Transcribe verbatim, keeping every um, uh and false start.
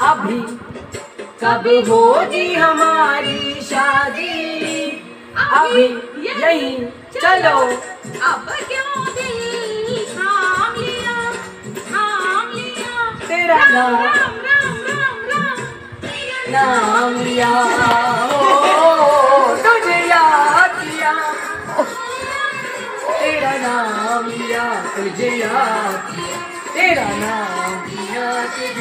अभी कब होगी हमारी शादी, अभी यही चलो। अब क्यों दिल थाम लिया, थाम लिया, तेरा नाम राम राम राम राम तेरा नाम लिया, ओ तुझे याद किया, तेरा नाम लिया, तुझे याद किया, तेरा नाम लिया, तुझे